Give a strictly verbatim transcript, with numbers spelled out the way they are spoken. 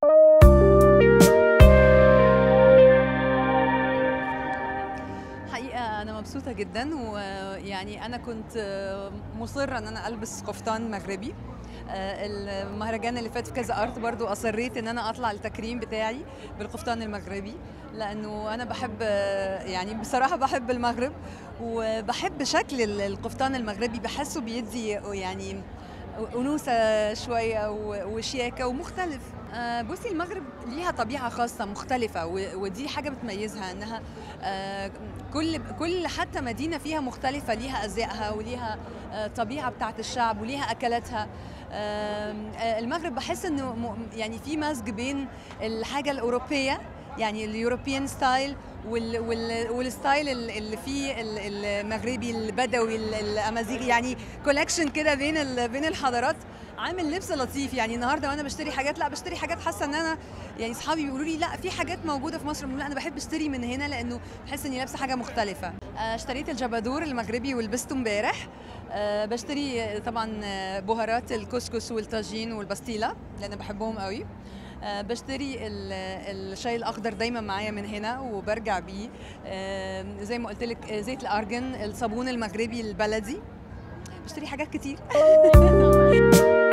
حقيقة أنا مبسوطة جدا، ويعني أنا كنت مصرة إن أنا ألبس قفطان مغربي. المهرجان اللي فات في كذا ارت برضو اصريت ان انا اطلع التكريم بتاعي بالقفطان المغربي، لانه انا بحب، يعني بصراحه بحب المغرب وبحب شكل القفطان المغربي، بحسه بيدي يعني انوثه شويه وشياكه ومختلف. بصي، المغرب ليها طبيعه خاصه مختلفه، ودي حاجه بتميزها، انها كل كل حتى مدينه فيها مختلفه، ليها ازيائها وليها طبيعه بتاعت الشعب وليها اكلاتها. المغرب بحس انه يعني في مزج بين الحاجه الاوروبيه، يعني اليوروبيان ستايل، والستايل اللي فيه المغربي البدوي الامازيغي، يعني كولكشن كده بين بين الحضارات. عامل لبس لطيف، يعني النهارده وانا بشتري حاجات، لا بشتري حاجات حاسه ان انا، يعني اصحابي بيقولوا لي لا في حاجات موجوده في مصر، لا انا بحب اشتري من هنا لانه بحس اني لابسه حاجه مختلفه. اشتريت الجبادور المغربي ولبسته امبارح. بشتري طبعا بهارات الكسكس والطاجين والبستيله لان بحبهم قوي. أه بشتري الشاي الاخضر دايما معايا من هنا وبرجع بيه. أه زي ما قلت لك، زيت الارجن، الصابون المغربي البلدي. بشتري حاجات كتير.